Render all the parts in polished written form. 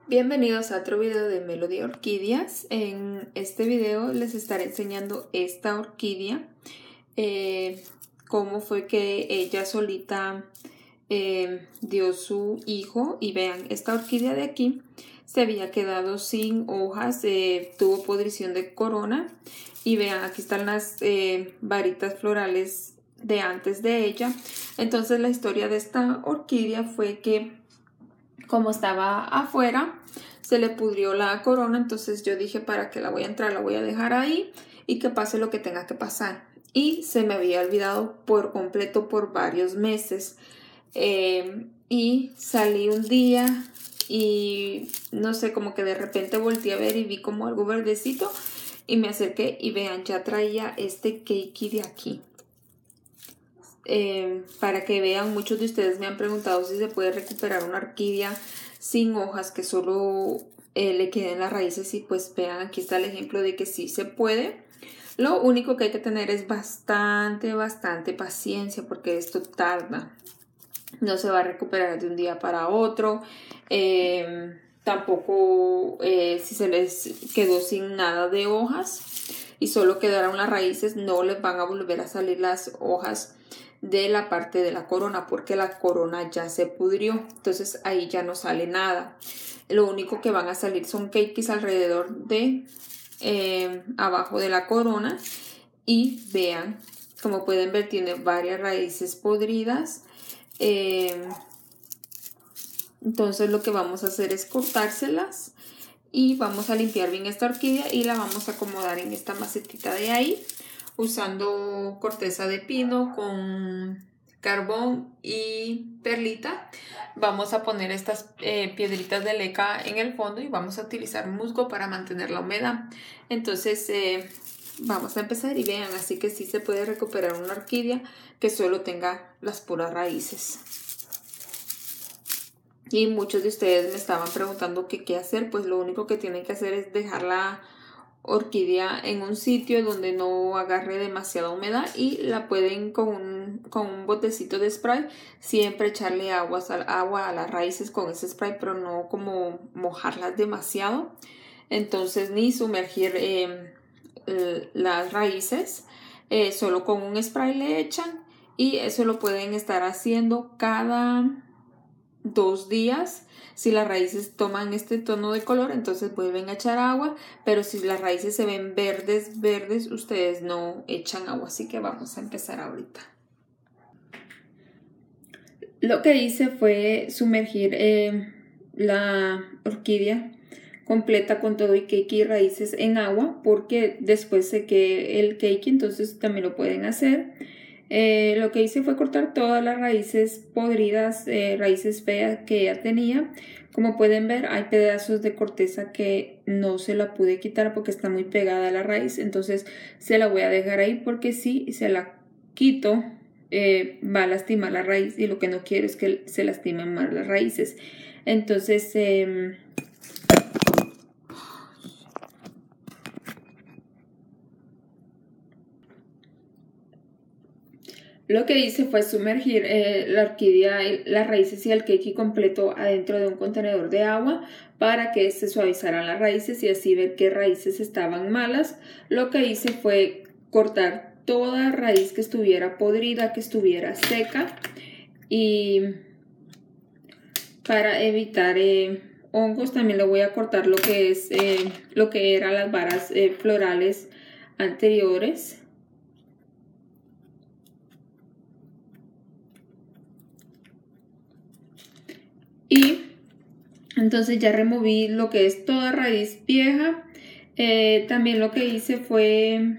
Bienvenidos a otro video de Melody Orquídeas. En este video les estaré enseñando esta orquídea, cómo fue que ella solita dio su hijo. Y vean, esta orquídea de aquí se había quedado sin hojas, tuvo podrición de corona. Y vean, aquí están las varitas florales de antes de ella. Entonces la historia de esta orquídea fue que, como estaba afuera, se le pudrió la corona. Entonces yo dije, para que la voy a entrar, la voy a dejar ahí y que pase lo que tenga que pasar. Y se me había olvidado por completo por varios meses. Y salí un día y no sé, como que de repente volteé a ver y vi como algo verdecito y me acerqué y vean, ya traía este keiki de aquí. Para que vean, muchos de ustedes me han preguntado si se puede recuperar una orquídea sin hojas, que solo le queden las raíces, y pues vean, aquí está el ejemplo de que sí se puede. Lo único que hay que tener es bastante paciencia, porque esto tarda, no se va a recuperar de un día para otro. Tampoco si se les quedó sin nada de hojas y solo quedaron las raíces, no les van a volver a salir las hojas de la parte de la corona, porque la corona ya se pudrió. Entonces ahí ya no sale nada. Lo único que van a salir son keikis alrededor de abajo de la corona. Y vean, como pueden ver, tiene varias raíces podridas. Entonces lo que vamos a hacer es cortárselas y vamos a limpiar bien esta orquídea y la vamos a acomodar en esta macetita de ahí, usando corteza de pino con carbón y perlita. Vamos a poner estas piedritas de leca en el fondo y vamos a utilizar musgo para mantener la humedad. Entonces vamos a empezar y vean, así que sí se puede recuperar una orquídea que solo tenga las puras raíces. Y muchos de ustedes me estaban preguntando qué hacer. Pues lo único que tienen que hacer es dejar la orquídea en un sitio donde no agarre demasiada humedad, y la pueden con un botecito de spray siempre echarle agua a las raíces con ese spray, pero no como mojarlas demasiado. Entonces ni sumergir las raíces, solo con un spray le echan, y eso lo pueden estar haciendo cada 2 días. Si las raíces toman este tono de color, entonces vuelven a echar agua, pero si las raíces se ven verdes, ustedes no echan agua. Así que vamos a empezar ahorita. Lo que hice fue sumergir la orquídea completa con todo y keiki y raíces en agua, porque después sequé el keiki, entonces también lo pueden hacer. Lo que hice fue cortar todas las raíces podridas, raíces feas que ya tenía. Como pueden ver, hay pedazos de corteza que no se la pude quitar porque está muy pegada a la raíz. Entonces se la voy a dejar ahí, porque si se la quito va a lastimar la raíz, y lo que no quiero es que se lastimen más las raíces. Entonces lo que hice fue sumergir la orquídea, las raíces y el keiki completo adentro de un contenedor de agua para que se suavizaran las raíces y así ver qué raíces estaban malas. Lo que hice fue cortar toda raíz que estuviera podrida, que estuviera seca, y para evitar hongos también le voy a cortar lo que es lo que eran las varas florales anteriores. Y entonces ya removí lo que es toda raíz vieja. También lo que hice fue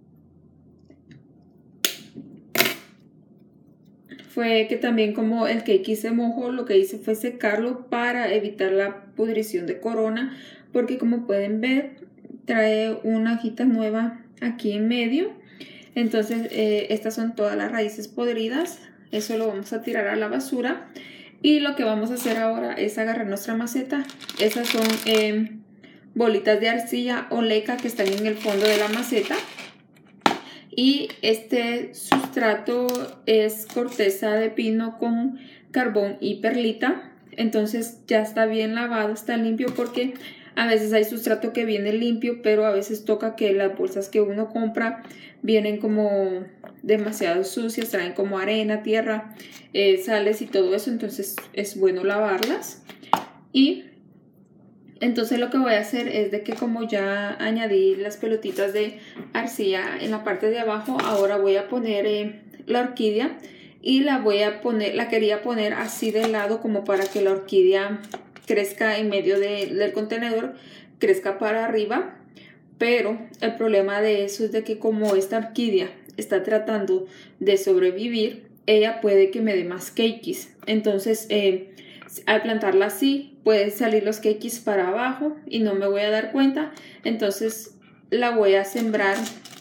que también, como el keiki se mojó, lo que hice fue secarlo para evitar la pudrición de corona, porque como pueden ver trae una hojita nueva aquí en medio. Entonces estas son todas las raíces podridas. Eso lo vamos a tirar a la basura. Y lo que vamos a hacer ahora es agarrar nuestra maceta. Estas son bolitas de arcilla o leca que están en el fondo de la maceta. Y este sustrato es corteza de pino con carbón y perlita. entonces ya está bien lavado, está limpio, porque a veces hay sustrato que viene limpio, pero a veces toca que las bolsas que uno compra vienen como demasiado sucias, traen como arena, tierra, sales y todo eso, entonces es bueno lavarlas. Y entonces lo que voy a hacer es de que, como ya añadí las pelotitas de arcilla en la parte de abajo, ahora voy a poner la orquídea, y la quería poner así de lado, como para que la orquídea crezca en medio del contenedor, crezca para arriba. Pero el problema de eso es de que, como esta orquídea está tratando de sobrevivir, ella puede que me dé más cakeys. Entonces al plantarla así, pueden salir los cakeys para abajo y no me voy a dar cuenta. Entonces la voy a sembrar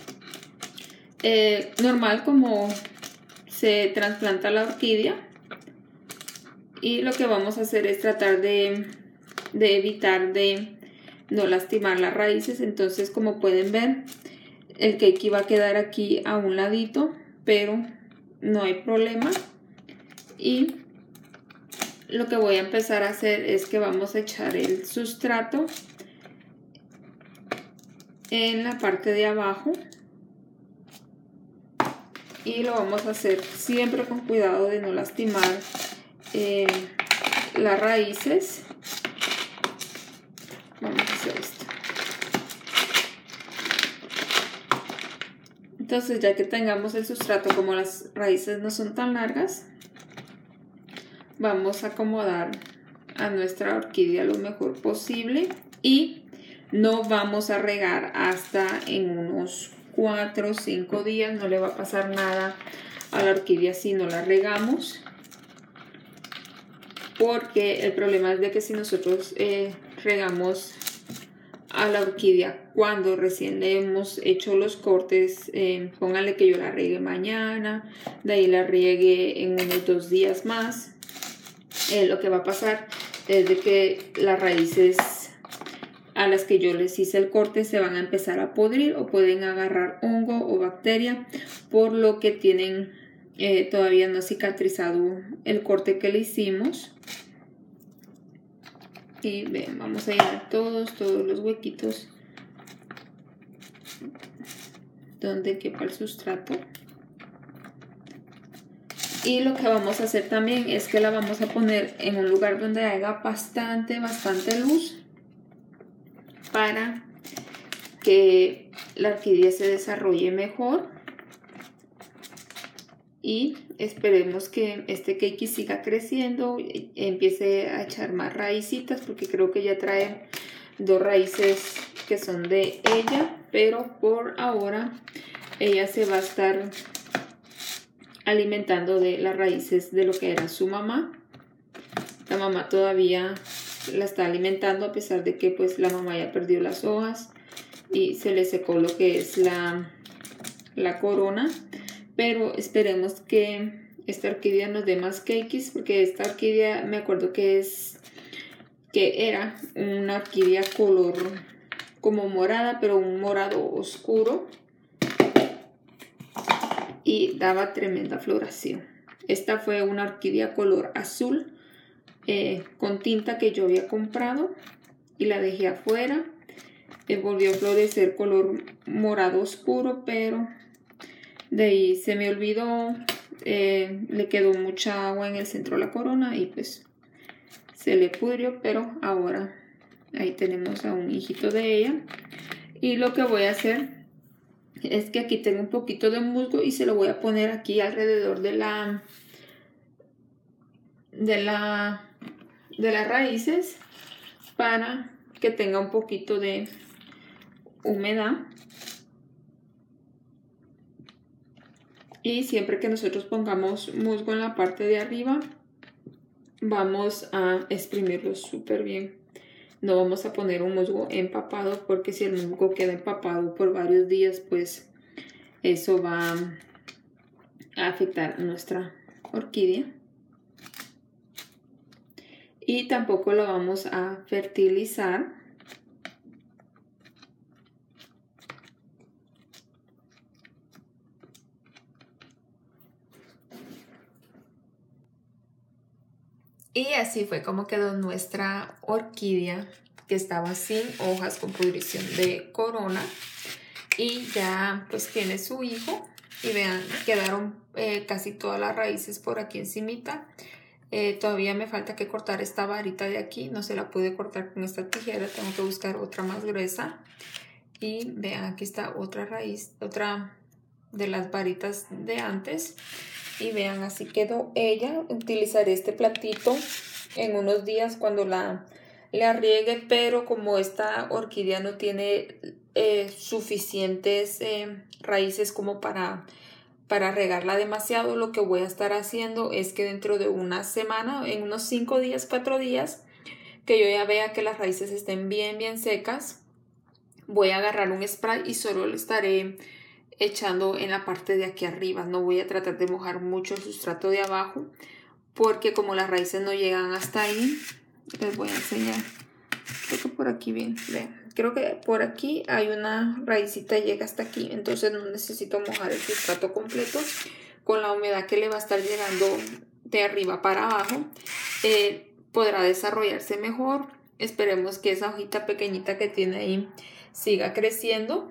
normal, como se trasplanta la orquídea. Y lo que vamos a hacer es tratar de evitar de no lastimar las raíces. Entonces, como pueden ver, el cake va a quedar aquí a un ladito, pero no hay problema. Y lo que voy a empezar a hacer es que vamos a echar el sustrato en la parte de abajo, y lo vamos a hacer siempre con cuidado de no lastimar las raíces. Vamos a hacer esto. Entonces, ya que tengamos el sustrato, como las raíces no son tan largas, vamos a acomodar a nuestra orquídea lo mejor posible, y no vamos a regar hasta en unos 4 o 5 días. No le va a pasar nada a la orquídea si no la regamos, porque el problema es de que si nosotros regamos a la orquídea cuando recién le hemos hecho los cortes, pónganle que yo la riegue mañana, de ahí la riegue en unos 2 días más, lo que va a pasar es de que las raíces a las que yo les hice el corte se van a empezar a podrir, o pueden agarrar hongo o bacteria, por lo que tienen todavía no cicatrizado el corte que le hicimos. Y ven, vamos a llenar todos los huequitos donde quepa el sustrato. Y lo que vamos a hacer también es que la vamos a poner en un lugar donde haya bastante luz, para que la orquídea se desarrolle mejor. Y esperemos que este cake siga creciendo, empiece a echar más raícitas, porque creo que ya trae 2 raíces que son de ella, pero por ahora ella se va a estar alimentando de las raíces de lo que era su mamá. La mamá todavía la está alimentando, a pesar de que pues la mamá ya perdió las hojas y se le secó lo que es la corona. Pero esperemos que esta orquídea nos dé más cakeys, porque esta orquídea me acuerdo que era una orquídea color como morada, pero un morado oscuro, y daba tremenda floración. Esta fue una orquídea color azul con tinta que yo había comprado y la dejé afuera. Volvió a florecer color morado oscuro, pero de ahí se me olvidó, le quedó mucha agua en el centro de la corona y pues se le pudrió, pero ahora ahí tenemos a un hijito de ella. Y lo que voy a hacer es que aquí tengo un poquito de musgo y se lo voy a poner aquí alrededor de las raíces, para que tenga un poquito de humedad. Y siempre que nosotros pongamos musgo en la parte de arriba, vamos a exprimirlo súper bien. No vamos a poner un musgo empapado, porque si el musgo queda empapado por varios días, pues eso va a afectar nuestra orquídea. Y tampoco lo vamos a fertilizar. Y así fue como quedó nuestra orquídea, que estaba sin hojas con pudrición de corona. Y ya pues tiene su hijo. Y vean, quedaron casi todas las raíces por aquí encimita. Todavía me falta que cortar esta varita de aquí. No se la pude cortar con esta tijera. Tengo que buscar otra más gruesa. Y vean, aquí está otra raíz, otra de las varitas de antes. Y vean, así quedó ella. Utilizaré este platito en unos días cuando la riegue, pero como esta orquídea no tiene suficientes raíces como para regarla demasiado, lo que voy a estar haciendo es que dentro de una semana, en unos 5 días, 4 días, que yo ya vea que las raíces estén bien secas, voy a agarrar un spray y solo lo estaré echando en la parte de aquí arriba. No voy a tratar de mojar mucho el sustrato de abajo, porque como las raíces no llegan hasta ahí, les voy a enseñar. Creo que por aquí bien, vean. Creo que por aquí hay una raicita, llega hasta aquí, entonces no necesito mojar el sustrato completo. Con la humedad que le va a estar llegando de arriba para abajo, podrá desarrollarse mejor. Esperemos que esa hojita pequeñita que tiene ahí siga creciendo.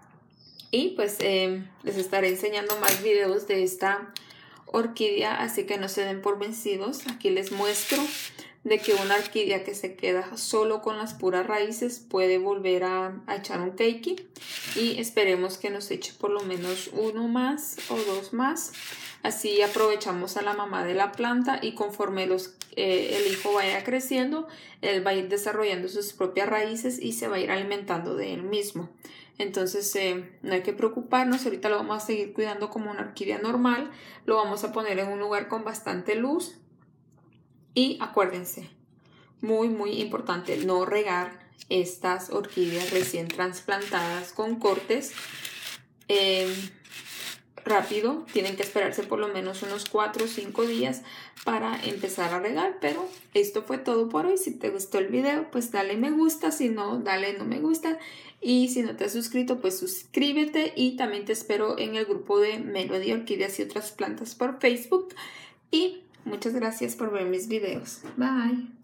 Y pues les estaré enseñando más videos de esta orquídea, así que no se den por vencidos. Aquí les muestro de que una orquídea que se queda solo con las puras raíces puede volver a echar un keiki, y esperemos que nos eche por lo menos uno más o dos más. Así aprovechamos a la mamá de la planta, y conforme el hijo vaya creciendo, él va a ir desarrollando sus propias raíces y se va a ir alimentando de él mismo. Entonces no hay que preocuparnos. Ahorita lo vamos a seguir cuidando como una orquídea normal. Lo vamos a poner en un lugar con bastante luz. Y acuérdense, muy importante, no regar estas orquídeas recién trasplantadas con cortes rápido. Tienen que esperarse por lo menos unos 4 o 5 días para empezar a regar. Pero esto fue todo por hoy. Si te gustó el video, pues dale me gusta. Si no, dale no me gusta. Y si no te has suscrito, pues suscríbete. Y también te espero en el grupo de Melody Orquídeas y otras plantas por Facebook. Y muchas gracias por ver mis videos. Bye.